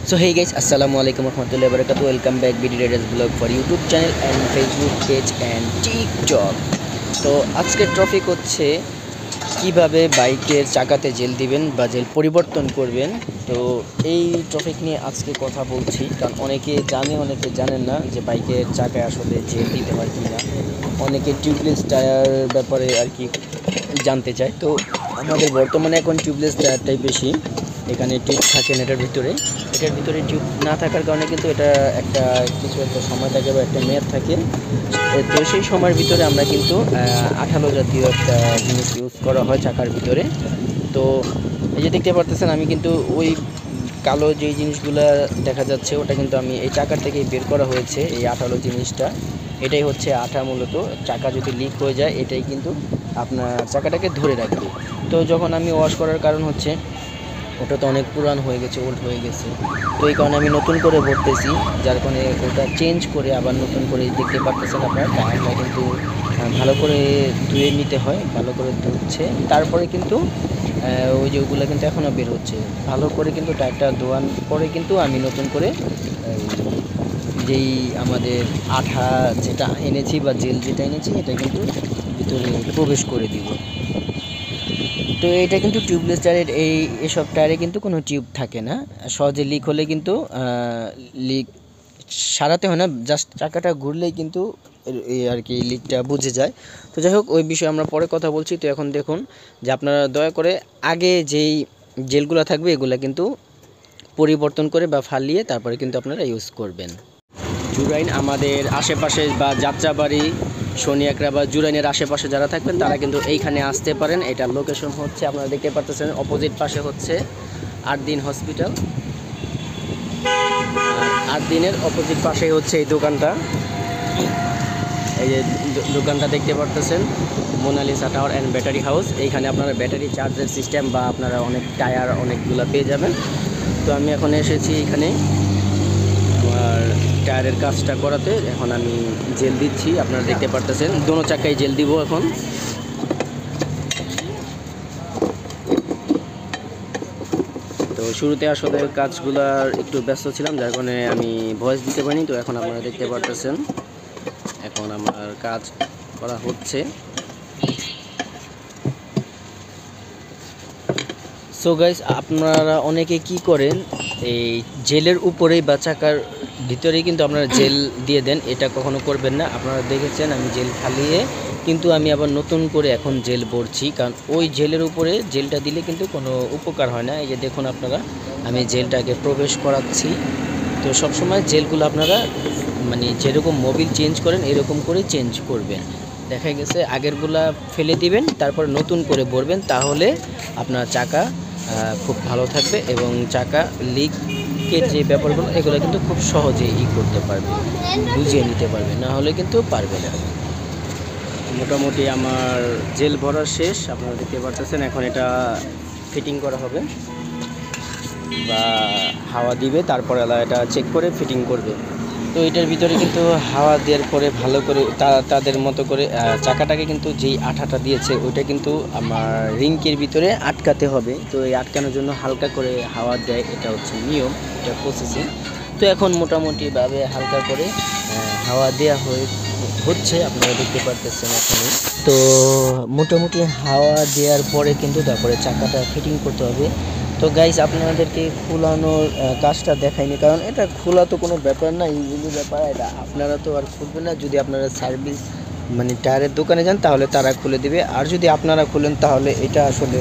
So hey guys, assalamualaikum warahmatullahi wabarakatuh. Welcome back BD Raiders Vlog for YouTube channel and Facebook page and TikTok. তো আজকের topic হচ্ছে কিভাবে বাইকের চাকাতে jail দিবেন বা জেল পরিবর্তন করবেন। তো এই টপিক নিয়ে আজকে কথা বলছি, কারণ অনেকে জানে অনেকে জানেন না যে বাইকের চাকায় আসলে জেল দিতে হয় কিনা। অনেকে টিউবলেস টায়ার ব্যাপারে আর কি জানতে চায়। তো আমাদের বর্তমানে এখন টিউবলেস টায়ারটাই বেশি, এখানে টিউব থাকে না এটার ভিতরে টিউব না থাকার কারণে কিন্তু এটা কিছু একটা সময় থাকে বা একটা মেয়াদ থাকে। তো সেই সময়ের ভিতরে আমরা কিন্তু আঠালো জাতীয় একটা জিনিস ইউজ করা হয় চাকার ভিতরে। তো এই যে দেখতে পারতেছেন, আমি কিন্তু ওই কালো যেই জিনিসগুলো দেখা যাচ্ছে ওটা কিন্তু আমি এই চাকার থেকেই বের করা হয়েছে। এই আঠালো জিনিসটা, এটাই হচ্ছে আঠা। মূলত চাকা যদি লিক হয়ে যায় এটাই কিন্তু আপনার চাকাটাকে ধরে রাখবে। তো যখন আমি ওয়াশ করার কারণ হচ্ছে ওটা তো অনেক পুরান হয়ে গেছে, ওল্ড হয়ে গেছে। তো এই কারণে আমি নতুন করে ভরতেছি, যার কারণে ওটা চেঞ্জ করে আবার নতুন করে দেখতে পারতেছেন আপনার টায়ারটা কিন্তু ভালো করে ধুয়ে নিতে হয়। ভালো করে ধুচ্ছে তারপরে কিন্তু ওই যে ওগুলো কিন্তু এখনও বের হচ্ছে। ভালো করে কিন্তু টায়ারটা ধোয়ার পরে কিন্তু আমি নতুন করে যেই আমাদের আঠা যেটা এনেছি বা জেল যেটা এনেছি এটা কিন্তু ভিতরে প্রবেশ করে দিব। তো এটা কিন্তু টিউবলেস টায়ারের এসব টায়ারে কিন্তু কোনো টিউব থাকে না। সহজে লিক হলে কিন্তু লিক সারাতে হয় না, জাস্ট চাকাটা ঘুরলেই কিন্তু এই আর কি লিকটা বুঝে যায়। তো যাই হোক, ওই বিষয়ে আমরা পরে কথা বলছি। তো এখন দেখুন যে আপনারা দয়া করে আগে যেই জেলগুলো থাকবে এগুলো কিন্তু পরিবর্তন করে বা ফালিয়ে তারপরে কিন্তু আপনারা ইউজ করবেন। জুরাইন আমাদের আশেপাশে বা যাত্রাবাড়ি, শনিয়াকড়া বা জুরাইনের আশেপাশে যারা থাকবেন তারা কিন্তু এইখানে আসতে পারেন। এটার লোকেশন হচ্ছে আপনারা দেখতে পাচ্ছেন, অপোজিট পাশে হচ্ছে 8 দিন হসপিটাল। 8 দিনের অপোজিট পাশে হচ্ছে এই দোকানটা। এই যে দোকানটা দেখতে পারতেছেন, Monalisa tower and battery house. এইখানে আপনারা ব্যাটারি চার্জের সিস্টেম বা আপনারা অনেক টায়ার অনেকগুলো পেয়ে যাবেন। তো আমি এখন এসেছি এখানে আমার টায়ারের কাজটা করাতে। এখন আমি জেল দিচ্ছি, আপনারা দেখতে পারতেছেন দোনো চাকায় জেল দিব এখন। তো শুরুতে আসলে কাজগুলার একটু ব্যস্ত ছিলাম, যার কারণে আমি ভয়েস দিতে পারিনি। তো এখন আপনারা দেখতে পারতেছেন এখন আমার কাজ করা হচ্ছে। সো গাইস, আপনারা অনেকে কি করেন, এই জেলের উপরেই বা চাকার ভিতরেই কিন্তু আপনারা জেল দিয়ে দেন। এটা কখনো করবেন না। আপনারা দেখেছেন আমি জেল ফালিয়ে কিন্তু আমি আবার নতুন করে এখন জেল ভরছি, কারণ ওই জেলের উপরে জেলটা দিলে কিন্তু কোনো উপকার হয় না। এই যে দেখুন আপনারা, আমি জেলটাকে প্রবেশ করাচ্ছি। তো সবসময় জেলগুলো আপনারা মানে যেরকম মোবিল চেঞ্জ করেন এরকম করে চেঞ্জ করবেন। দেখা গেছে আগেরগুলা ফেলে দিবেন, তারপর নতুন করে ভরবেন, তাহলে আপনার চাকা খুব ভালো থাকবে এবং চাকা লিকের যে ব্যাপারগুলো এগুলো কিন্তু খুব সহজেই করতে পারবে, বুঝিয়ে নিতে পারবে, না হলে কিন্তু পারবে না। মোটামুটি আমার জেল ভরা শেষ, আপনারা দেখতে পারতেছেন। এখন এটা ফিটিং করা হবে বা হাওয়া দিবে, তারপরে এটা চেক করে ফিটিং করবে। তো এটার ভিতরে কিন্তু হাওয়া দেওয়ার পরে ভালো করে তাদের মতো করে চাকাটাকে কিন্তু যেই আঠাটা দিয়েছে ওইটা কিন্তু আমার রিংকের ভিতরে আটকাতে হবে। তো এই আটকানোর জন্য হালকা করে হাওয়া দেয়, এটা হচ্ছে নিয়ম, এটা প্রসেসিং। তো এখন মোটামুটিভাবে হালকা করে হাওয়া দেওয়া হচ্ছে, আপনারা দেখতে পারতেছেন এখানে। তো মোটামুটি হাওয়া দেওয়ার পরে কিন্তু তারপরে চাকাটা ফিটিং করতে হবে। তো গাইস, আপনাদেরকে খোলানোর কাজটা দেখাইনি, কারণ এটা খোলা তো কোনো ব্যাপার না, ইজিলি ব্যাপার। এটা আপনারা তো আর খুলবেন না। যদি আপনারা সার্ভিস মানে টায়ারের দোকানে যান তাহলে তারা খুলে দিবে, আর যদি আপনারা খুলেন তাহলে এটা আসলে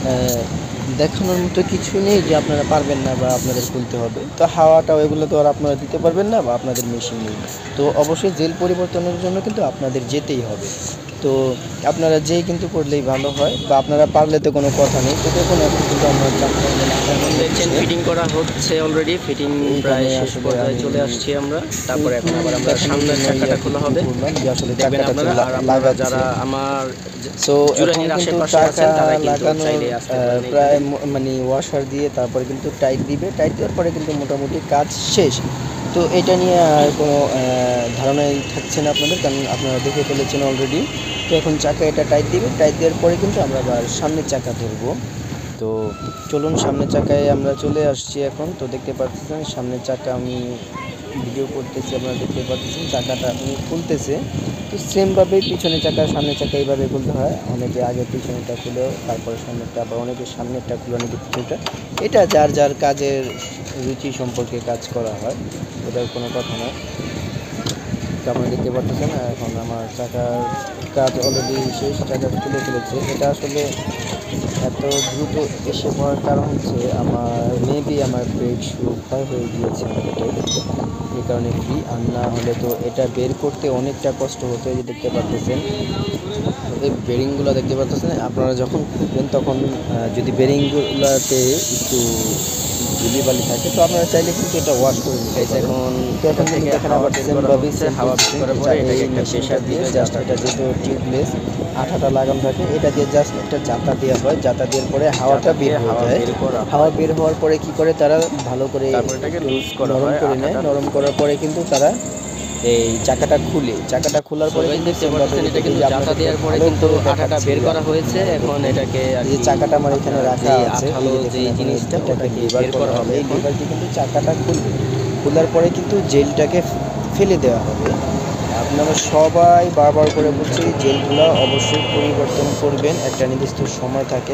দেখানোর মতো কিছু নেই যে আপনারা পারবেন না বা আপনাদের খুলতে হবে। তো হাওয়াটা এগুলো তো আর আপনারা দিতে পারবেন না বা আপনাদের মেশিন নেই। তো অবশ্যই জেল পরিবর্তনের জন্য কিন্তু আপনাদের যেতেই হবে। তো আপনারা যেই কিন্তু করলেই ভালো হয়, বা আপনারা পারলে তো কোনো কথা নেই। তো দেখুন এখন কিন্তু আমরা দেখছেন ফিটিং করা হচ্ছে অলরেডি, ফিটিং প্রায় শেষ পর্যায়ে চলে আসছি আমরা। তারপরে এখন আবার আমরা সামনের চাকাটা খোলা হবে, আসলে দেখবেন আপনারা। আর আপনারা যারা আমার জুরাইনের আশেপাশে আছেন তারা কিন্তু চাইলে আসতে পারেন। প্রায় মানে ওয়াশার দিয়ে তারপরে কিন্তু টাইট দিবে, টাইট দেওয়ার পরে কিন্তু মোটামুটি কাজ শেষ। তো এটা নিয়ে আর কোনো ধারণাই থাকছে না আপনাদের, কারণ আপনারা দেখে ফেলেছেন অলরেডি। তো এখন চাকা এটা টাইট দিবে, টাইট দেওয়ার পরে কিন্তু আমরা আবার সামনের চাকা ধরবো। তো চলুন সামনের চাকায় আমরা চলে আসছি এখন। তো দেখতে পাচ্ছেন সামনের চাকা আমি ভিডিও করতেছি, আপনারা দেখতে পাচ্ছেন চাকাটা আপনি খুলতেছে। তো সেমভাবেই পিছনের চাকা সামনের চাকা এইভাবে খুলতে হয়। অনেকে আগে পিছনেরটা খুলে তারপরে সামনেরটা, আবার অনেকে সামনেরটা খুলে অনেকে পিছনেরটা। এটা যার যার কাজের রুচি সম্পর্কে কাজ করা হয়, এটার কোনো কথা নয়। তো আপনারা দেখতে পাচ্ছেন এখন আমার চাকার কাজ অলরেডি শেষ, চাকা খুলে ফেলেছে। এটা আসলে এত দ্রুত এসে পড়ার কারণ হচ্ছে মেবি আমার ব্রেক শু ক্ষয় হয়ে গিয়েছে অনেকটাই, এই কারণে কি। আর না হলে তো এটা বের করতে অনেকটা কষ্ট হতো। এই যে দেখতে পাচ্ছেন এই বেরিংগুলো দেখতে পাচ্ছেন, আপনারা যখন খুলবেন তখন যদি বেরিংগুলোতে একটু ধুলি বালি থাকে তো আপনারা চাইলে কিন্তু এটা ওয়াশ করে নিতে পারেন। এখন থেকে এখানে আবার হাওয়া করার পরে এই মেশিনটা দিয়ে জাস্ট এটা যেহেতু টিউবলেস আঠাটা লাগানো থাকে, এটা দিয়ে জাস্ট একটা জাতা দেওয়া হয়। জাতা দেওয়ার পরে হাওয়াটা বের হয়ে যায়। হাওয়া বের হওয়ার পরে কি করে তারা ভালো করে নরম করে নেয়। নরম করার পরে কিন্তু তারা এই চাকাটা খুলে, চাকাটা খোলার পরে কিন্তু এটা কিন্তু জাতা দেওয়ার পরে কিন্তু আঠাটা বের করা হয়েছে। এখন এটাকে এই চাকাটা আমার এখানে রাখা আছে, আঠালো যে জিনিসটা ওটাকে বের করা হবে। এই লিভারটি কিন্তু চাকাটা খুলবে, খোলার পরে কিন্তু জেলটাকে ফেলে দেওয়া হবে। আপনারা সবাই বারবার করে বলছি জেলগুলো অবশ্যই পরিবর্তন করবেন, একটা নির্দিষ্ট সময় থাকে।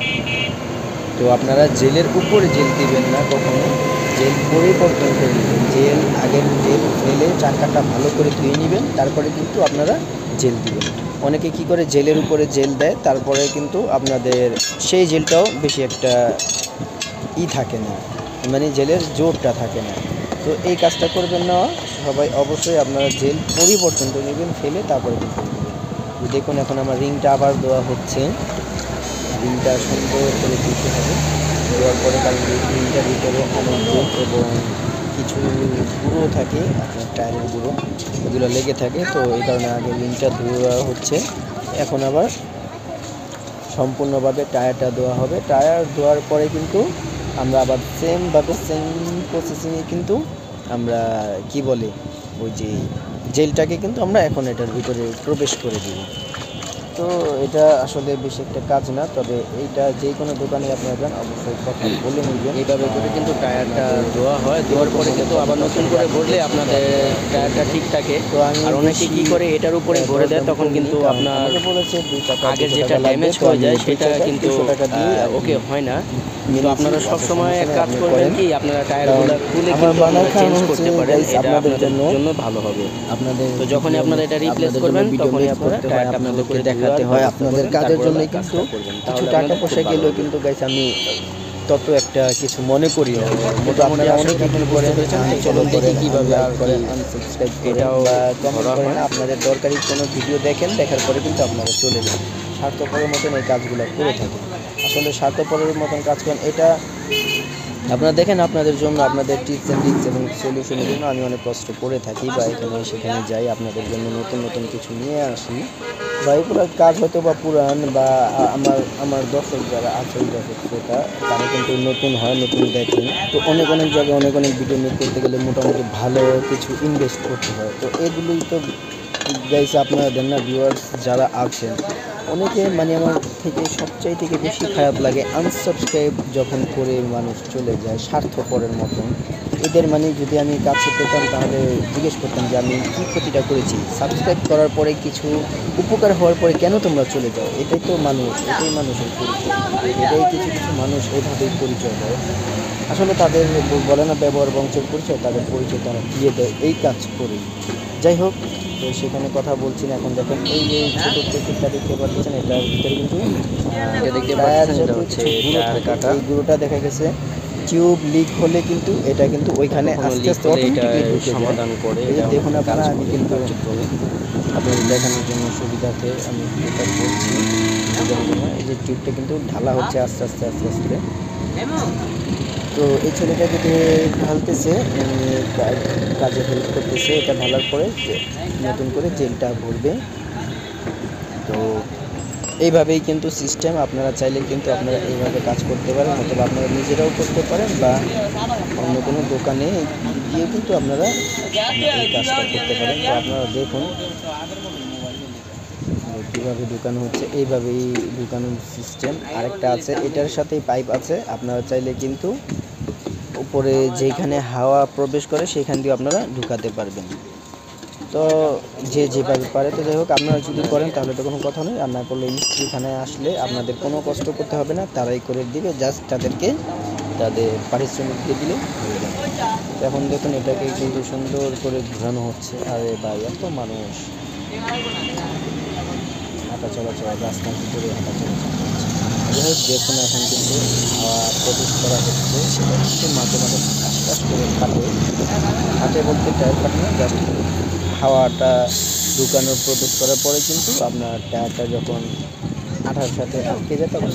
তো আপনারা জেলের উপরে জেল দিবেন না কখনো, জেল পরিবর্তন করে নেবেন। জেল আগের জেল ফেলে চাকাটা ভালো করে ধুয়ে নেবেন, তারপরে কিন্তু আপনারা জেল দিবেন। অনেকে কি করে জেলের উপরে জেল দেয়, তারপরে কিন্তু আপনাদের সেই জেলটাও বেশি একটা থাকে না, মানে জেলের জোরটা থাকে না। তো এই কাজটা করবেন না সবাই, অবশ্যই আপনারা জেল পরিবর্তন করে নেবেন ফেলে, তারপরে কিন্তু দেখুন এখন আমার রিংটা আবার দেওয়া হচ্ছে। রিংটা সুন্দর করে দিতে হবে, দেওয়ার পরে কারণ রিংটার ভিতরে অনেক জোর এবং কিছু গুঁড়ো থাকে, আপনার টায়ারের গুঁড়ো, এগুলো লেগে থাকে। তো এই কারণে আগে রিংটা দেওয়া হচ্ছে। এখন আবার সম্পূর্ণভাবে টায়ারটা দেওয়া হবে। টায়ার দেওয়ার পরে কিন্তু আমরা আবার সেমভাবে সেম প্রসেসিংয়ে কিন্তু আমরা কি বলে ওই যে জেলটাকে কিন্তু আমরা এখন এটার ভিতরে প্রবেশ করে দিই। তো এটা আসলে বেশি একটা কাজ না, তবে এইটা যে কোনো দোকানে আপনারা যান অবশ্যই কথা বলে নেবেন। এইভাবে করে কিন্তু টায়ারটা ধোয়া হয়, ধোয়ার পরে কিন্তু আবার নতুন করে ভরলে আপনাদের টায়ারটা ঠিক থাকে। তো আমি আর অনেকে কী করে এটার উপরে ভরে দেয়, তখন কিন্তু আপনার বলেছে আগের যেটা ড্যামেজ হয়ে যায় সেটা কিন্তু ওকে হয় না। কিন্তু আপনারা সবসময় এক কাজ করবেন কি, আপনারা টায়ারগুলো খুলে কিন্তু চেঞ্জ করতে পারেন, এটা আপনাদের জন্য ভালো হবে। আপনাদের তো যখনই আপনারা এটা রিপ্লেস করবেন তখনই আপনারা টায়ারটা আপনাদেরকে দেখাতে হয়। আপনাদের কাজের জন্য কিন্তু কিছু টাকা পয়সা গেলেও কিন্তু গাইস আমি তত একটা কিছু মনে করি না। মোটামুটি অনেকে কি করেন, চলো দেখি কীভাবে আর করেন আনসাবস্ক্রাইব এটাও বা কমেন্ট করেন। আপনাদের দরকারি কোনো ভিডিও দেখেন, দেখার পরে কিন্তু আপনারা চলে যান, স্বার্থপরের মতন এই কাজগুলো করে থাকেন। আসলে স্বার্থপরের মতন কাজ করেন, এটা আপনারা দেখেন আপনাদের জন্য, আপনাদের টিপস অ্যান্ড ট্রিক্স এবং সলিউশনের জন্য আমি অনেক কষ্ট করে থাকি বা এখানে সেখানে যাই, আপনাদের জন্য নতুন নতুন কিছু নিয়ে আসি। বা এগুলোর কাজ হয়তো বা পুরান বা আমার দর্শক যারা আছে দর্শক শ্রোতা তারা কিন্তু নতুন হয়, নতুন দেখেন। তো অনেক অনেক জায়গায় অনেক অনেক ভিডিও মেক করতে গেলে মোটামুটি ভালো কিছু ইনভেস্ট করতে হয়। তো এগুলোই তো গাইস আপনারা দেন না, ভিউয়ার্স যারা আছেন অনেকে মানে আমার থেকে সবচাইতে থেকে বেশি খারাপ লাগে আনসাবস্ক্রাইব যখন করে মানুষ চলে যায় স্বার্থপরের মতন। এদের মানে যদি আমি কাছে পেতাম তাহলে জিজ্ঞেস করতাম যে আমি কী ক্ষতিটা করেছি, সাবস্ক্রাইব করার পরে কিছু উপকার হওয়ার পরে কেন তোমরা চলে যাও। এটাই তো মানুষ, এটাই মানুষের পরিচয়, এটাই কিছু কিছু মানুষ এভাবেই পরিচয় দেয়। আসলে তাদের বলে না ব্যবহার বংশের পরিচয়, তাদের পরিচয় তারা দিয়ে দেয় এই কাজ করে। যাই হোক, তো সেখানে কথা বলছি না। এখন দেখেন এই যে ছোটো প্যাকেটটা দেখতে পাচ্ছেন, এটার ভিতরে কিন্তু এই গুঁড়োটা দেখা গেছে টিউব লিক হলে কিন্তু এটা কিন্তু ওইখানে আস্তে আস্তে অটোমেটিকলি সমাধান করে। দেখুন আপনারা, আমি কিন্তু আপনাদের দেখানোর জন্য সুবিধাতে আমি এটা বলছি। এই যে টিউবটা কিন্তু ঢালা হচ্ছে আস্তে আস্তে আস্তে আস্তে। তো এই ছেলেটা যদি ঢালতেছে কাজে হেল্প করতেছে, এটা ঢালার পরে নতুন করে জেলটা ভরবে। তো এইভাবেই কিন্তু সিস্টেম, আপনারা চাইলে কিন্তু আপনারা এইভাবে কাজ করতে পারেন, অথবা আপনারা নিজেরাও করতে পারেন বা অন্য কোনো দোকানে গিয়ে কিন্তু আপনারা এই কাজটা করতে পারেন। তো আপনারা দেখুন এইভাবে ঢুকানো হচ্ছে, এইভাবেই ঢুকানোর সিস্টেম। আরেকটা আছে, এটার সাথেই পাইপ আছে, আপনারা চাইলে কিন্তু উপরে যেখানে হাওয়া প্রবেশ করে সেখান দিয়ে আপনারা ঢুকাতে পারবেন। তো যে যেভাবে পারে, তো যাই হোক আপনারা যদি করেন তাহলে তো কোনো কথা নেই, আর না করলে মিস্ত্রিখানায় আসলে আপনাদের কোনো কষ্ট করতে হবে না, তারাই করে দিবে, জাস্ট তাদেরকে তাদের পারিশ্রমিক দিয়ে দিলে হয়ে যাবে। এখন দেখুন এটাকে কিন্তু সুন্দর করে ঘোরানো হচ্ছে। আরে ভাই এত মানুষ হাঁটা চলাচল, রাস্তার ভিতরে হাঁটা চলাচল করছে। যাই হোক দেখুন এখন কিন্তু হাওয়া প্রবেশ করা হচ্ছে, সেটা কিন্তু মাঝে মাঝে আশ্বাস করে হাঁটে বলতে টায়ার কাটে না, জাস্ট হাওয়াটা ঢুকানোর প্রবেশ করার পরে কিন্তু আপনার টায়ারটা যখন আঠার সাথে আটকে যায় তখন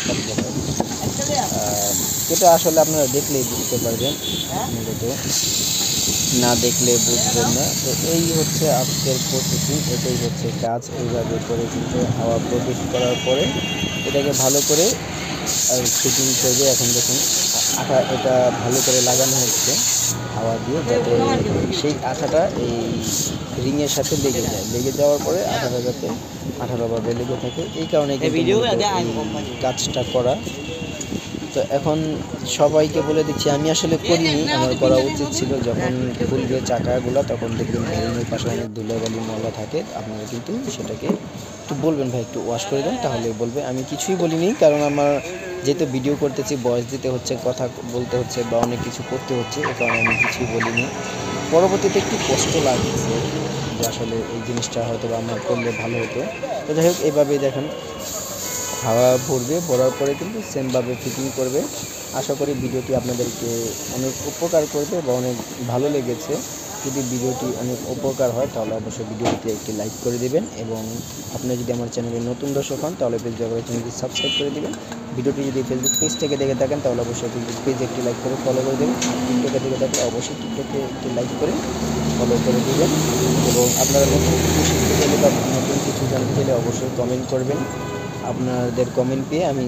এটা আসলে আপনারা দেখলেই বুঝতে পারবেন, মূলত না দেখলে বুঝবেন না। তো এই হচ্ছে আজকের প্রসেসিং, এটাই হচ্ছে কাজ। এইভাবে করে কিন্তু হাওয়া প্রবেশ করার পরে এটাকে ভালো করে ফিটিং করবে। এখন দেখুন এটা ভালো করে লাগানো হচ্ছে হাওয়া দিয়ে, যাতে সেই আঠাটা এই রিংয়ের সাথে লেগে যাওয়ার পরে আঠাটা যাতে আঠালোভাবে লেগে থাকে, এই কারণে কিন্তু কাজটা করা। তো এখন সবাইকে বলে দিচ্ছি, আমি আসলে করিনি, আমার করা উচিত ছিল। যখন খুলবে চাকাগুলো তখন দেখবেন বেরিংয়ের পাশে অনেক ধুলাবালি ময়লা থাকে, আপনারা কিন্তু সেটাকে একটু বলবেন ভাই একটু ওয়াশ করে দেন, তাহলে বলবে। আমি কিছুই বলিনি, কারণ আমার যেহেতু ভিডিও করতেছি, ভয়েস দিতে হচ্ছে, কথা বলতে হচ্ছে বা অনেক কিছু করতে হচ্ছে, এ কারণে আমি কিছুই বলিনি। পরবর্তীতে একটু কষ্ট লাগছে যে আসলে এই জিনিসটা হয়তো আমার করলে ভালো হতো। তো যাই হোক এইভাবেই দেখেন হাওয়া ভরবে, ভরার পরে কিন্তু সেমভাবে ফিটিং করবে। আশা করি ভিডিওটি আপনাদেরকে অনেক উপকার করবে বা অনেক ভালো লেগেছে। যদি ভিডিওটি অনেক উপকার হয় তাহলে অবশ্যই ভিডিওটিতে একটি লাইক করে দেবেন, এবং আপনি যদি আমার চ্যানেলে নতুন দর্শক হন তাহলে প্লিজ দয়া করে চ্যানেলটি সাবস্ক্রাইব করে দেবেন। ভিডিওটি যদি ফেসবুক পেজ থেকে দেখে থাকেন তাহলে অবশ্যই ফেসবুক পেজে একটি লাইক করে ফলো করে দেবেন। আর টিকটকে দেখে থাকলে অবশ্যই টিকটকে একটি লাইক করে ফলো করে দেবেন। এবং আপনারা নতুন কিছু শিখতে চাইলে বা নতুন কিছু জানতে চাইলে অবশ্যই কমেন্ট করবেন। আপনাদের কমেন্ট পেয়ে আমি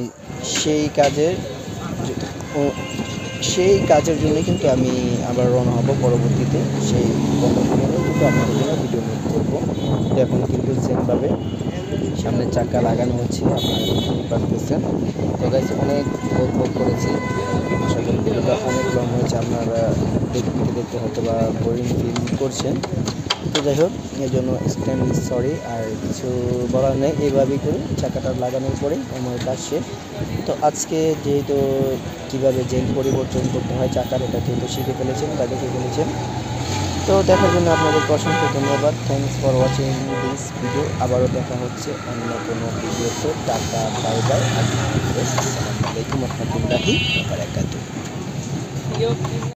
সেই কাজের জন্য কিন্তু আমি আবার রওনা হব পরবর্তীতে। সেই কমেন্ট নিয়ে কিন্তু আপনাদের জন্য ভিডিও মেক করবো। তো এখন কিন্তু সেমভাবে সামনের চাকা লাগানো হচ্ছে, আপনারা দেখতে পারতেছেন। তো গাইস অনেক বক করেছি, আশা করি ভিডিওটা অনেক লং হয়েছে, আপনারা দেখতে হয়তো বা বোরিং ফিল করছেন। তো যাই হোক এর জন্য এক্সট্রিমলি সরি, আর কিছু বলার নেই। এইভাবেই করে চাকাটা লাগানোর পরে আমার কাজ শেষ। তো আজকে যেহেতু কীভাবে জেল পরিবর্তন করতে হয় চাকার, এটা যেহেতু শিখে ফেলেছেন বা দেখে ফেলেছেন, তো দেখার জন্য আপনাদেরকে অসংখ্য ধন্যবাদ। Thanks for watching this video. আবারও দেখা হচ্ছে অন্য কোনো ভিডিওতে। Tata, bye bye. আসসালামু আলাইকুম ওয়া রাহমাতুল্লাহি ওয়া বারাকাতুহু।